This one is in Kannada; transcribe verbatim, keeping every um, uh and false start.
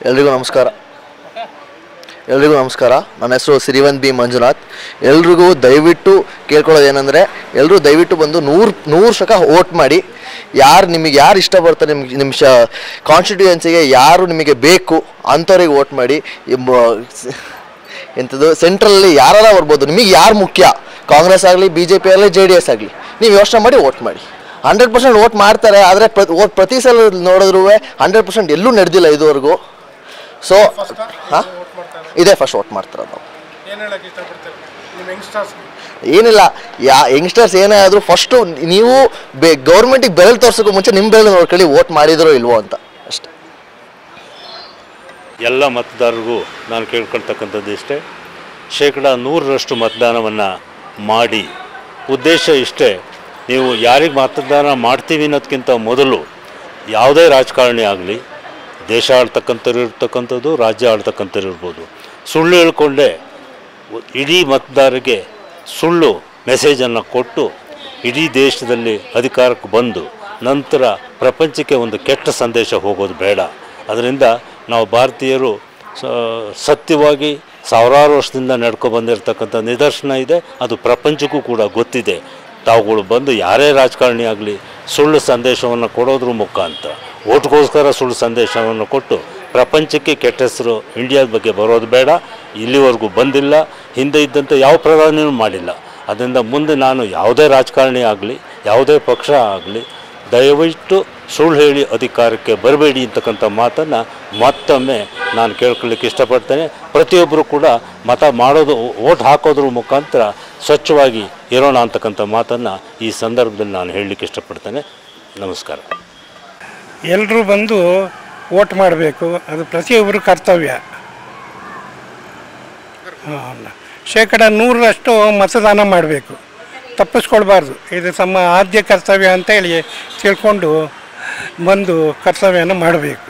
ಎಲ್ರಿಗೂ ನಮಸ್ಕಾರ ಎಲ್ರಿಗೂ ನಮಸ್ಕಾರ ನನ್ನ ಹೆಸರು ಸಿರಿವಂತ್ ಬಿ ಮಂಜುನಾಥ್. ಎಲ್ರಿಗೂ ದಯವಿಟ್ಟು ಕೇಳ್ಕೊಳ್ಳೋದು ಏನಂದರೆ, ಎಲ್ಲರೂ ದಯವಿಟ್ಟು ಬಂದು ನೂರು ನೂರು ಶಕ ವೋಟ್ ಮಾಡಿ. ಯಾರು ನಿಮಗೆ ಯಾರು ಇಷ್ಟ ಬರ್ತಾರೆ, ನಿಮ್ಗೆ ನಿಮ್ಮ ಶ ಕಾನ್ಸ್ಟಿಟ್ಯೂಯೆನ್ಸಿಗೆ ಯಾರು ನಿಮಗೆ ಬೇಕು ಅಂಥವ್ರಿಗೆ ವೋಟ್ ಮಾಡಿ. ಎಂಥದ್ದು ಸೆಂಟ್ರಲ್ಲಿ ಯಾರು ಬರ್ಬೋದು, ನಿಮಗೆ ಯಾರು ಮುಖ್ಯ, ಕಾಂಗ್ರೆಸ್ ಆಗಲಿ, ಬಿ ಜೆ ಪಿ ಆಗಲಿ, ಜೆ ಡಿ ಎಸ್ ಆಗಲಿ, ನೀವು ಯೋಚನೆ ಮಾಡಿ ವೋಟ್ ಮಾಡಿ. ಹಂಡ್ರೆಡ್ ಪರ್ಸೆಂಟ್ ವೋಟ್ ಮಾಡ್ತಾರೆ, ಆದರೆ ಪ್ರ ವೋಟ್ ಪ್ರತಿ ಸಲ ನೋಡಿದ್ರೂ ಹಂಡ್ರೆಡ್ ಪರ್ಸೆಂಟ್ ಎಲ್ಲೂ ನಡೆದಿಲ್ಲ ಇದುವರೆಗೂ. ಸೊ ಹಾಂ, ಇದೇ ಫಸ್ಟ್ ವೋಟ್ ಮಾಡ್ತಾರೆ ನಾವು. ಏನಿಲ್ಲ, ಯಾ ಯಂಗ್ಸ್ಟರ್ಸ್ ಏನೇ ಆದರೂ ಫಸ್ಟು ನೀವು ಬೆ ಗೌರ್ಮೆಂಟಿಗೆ ಬೆರಳು ತೋರ್ಸೋಕ್ಕೂ ಮುಂಚೆ ನಿಮ್ಮ ಬೆರಳು ನೋಡ್ಕೊಳ್ಳಿ, ವೋಟ್ ಮಾಡಿದ್ರೋ ಇಲ್ವೋ ಅಂತ ಅಷ್ಟೇ. ಎಲ್ಲ ಮತದಾರರಿಗೂ ನಾನು ಕೇಳ್ಕೊಳ್ತಕ್ಕಂಥದ್ದು ಇಷ್ಟೇ, ಶೇಕಡ ನೂರರಷ್ಟು ಮತದಾನವನ್ನು ಮಾಡಿ. ಉದ್ದೇಶ ಇಷ್ಟೇ, ನೀವು ಯಾರಿಗೆ ಮತದಾನ ಮಾಡ್ತೀವಿ ಅನ್ನೋದಕ್ಕಿಂತ ಮೊದಲು ಯಾವುದೇ ರಾಜಕಾರಣಿ ಆಗಲಿ, ದೇಶ ಆಳ್ತಕ್ಕಂಥವ್ರು ಇರ್ತಕ್ಕಂಥದ್ದು, ರಾಜ್ಯ ಆಳ್ತಕ್ಕಂಥವ್ರು ಇರ್ಬೋದು, ಸುಳ್ಳು ಹೇಳ್ಕೊಂಡೆ ಇಡೀ ಮತದಾರರಿಗೆ ಸುಳ್ಳು ಮೆಸೇಜನ್ನು ಕೊಟ್ಟು ಇಡೀ ದೇಶದಲ್ಲಿ ಅಧಿಕಾರಕ್ಕೆ ಬಂದು ನಂತರ ಪ್ರಪಂಚಕ್ಕೆ ಒಂದು ಕೆಟ್ಟ ಸಂದೇಶ ಹೋಗೋದು ಬೇಡ. ಅದರಿಂದ ನಾವು ಭಾರತೀಯರು ಸತ್ಯವಾಗಿ ಸಾವಿರಾರು ವರ್ಷದಿಂದ ನಡ್ಕೊ ಬಂದಿರತಕ್ಕಂಥ ನಿದರ್ಶನ ಇದೆ, ಅದು ಪ್ರಪಂಚಕ್ಕೂ ಕೂಡ ಗೊತ್ತಿದೆ. ತಾವುಗಳು ಬಂದು ಯಾರೇ ರಾಜಕಾರಣಿ ಆಗಲಿ ಸುಳ್ಳು ಸಂದೇಶವನ್ನು ಕೊಡೋದ್ರ ಮುಖಾಂತರ, ಓಟ್ಗೋಸ್ಕರ ಸುಳ್ಳು ಸಂದೇಶವನ್ನು ಕೊಟ್ಟು ಪ್ರಪಂಚಕ್ಕೆ ಕೆಟ್ಟ ಹೆಸರು ಇಂಡಿಯಾದ ಬಗ್ಗೆ ಬರೋದು ಬೇಡ. ಇಲ್ಲಿವರೆಗೂ ಬಂದಿಲ್ಲ, ಹಿಂದೆ ಇದ್ದಂತೆ ಯಾವ ಪ್ರಧಾನಿಯೂ ಮಾಡಿಲ್ಲ. ಅದರಿಂದ ಮುಂದೆ ನಾನು ಯಾವುದೇ ರಾಜಕಾರಣಿ ಆಗಲಿ, ಯಾವುದೇ ಪಕ್ಷ ಆಗಲಿ, ದಯವಿಟ್ಟು ಸುಳ್ಳು ಹೇಳಿ ಅಧಿಕಾರಕ್ಕೆ ಬರಬೇಡಿ ಅಂತಕ್ಕಂಥ ಮಾತನ್ನು ಮತ್ತೊಮ್ಮೆ ನಾನು ಕೇಳ್ಕೊಳ್ಳಿಕ್ಕೆ ಇಷ್ಟಪಡ್ತೇನೆ. ಪ್ರತಿಯೊಬ್ಬರು ಕೂಡ ಮತ ಮಾಡೋದು, ಓಟ್ ಹಾಕೋದ್ರ ಮುಖಾಂತರ ಸ್ವಚ್ಛವಾಗಿ ಇರೋಣ ಅಂತಕ್ಕಂಥ ಮಾತನ್ನು ಈ ಸಂದರ್ಭದಲ್ಲಿ ನಾನು ಹೇಳಲಿಕ್ಕೆ ಇಷ್ಟಪಡ್ತೇನೆ. ನಮಸ್ಕಾರ. ಎಲ್ಲರೂ ಬಂದು ವೋಟ್ ಮಾಡಬೇಕು, ಅದು ಪ್ರತಿಯೊಬ್ಬರು ಕರ್ತವ್ಯ. ಶೇಕಡ ನೂರರಷ್ಟು ಮತದಾನ ಮಾಡಬೇಕು, ತಪ್ಪಿಸ್ಕೊಳ್ಬಾರ್ದು. ಇದು ತಮ್ಮ ಆದ್ಯ ಕರ್ತವ್ಯ ಅಂತ ಹೇಳಿ ತಿಳ್ಕೊಂಡು ಬಂದು ಕರ್ತವ್ಯನ ಮಾಡಬೇಕು.